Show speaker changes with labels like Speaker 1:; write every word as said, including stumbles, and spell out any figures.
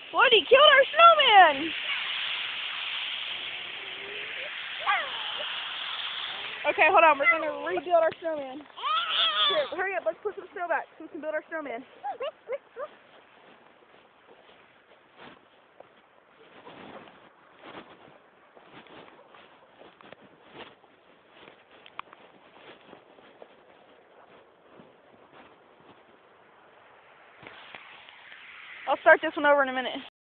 Speaker 1: Woody killed our snowman! Okay, hold on. We're going to rebuild our snowman. Here, hurry up. Let's put some snow back so we can build our snowman. I'll start this one over in a minute.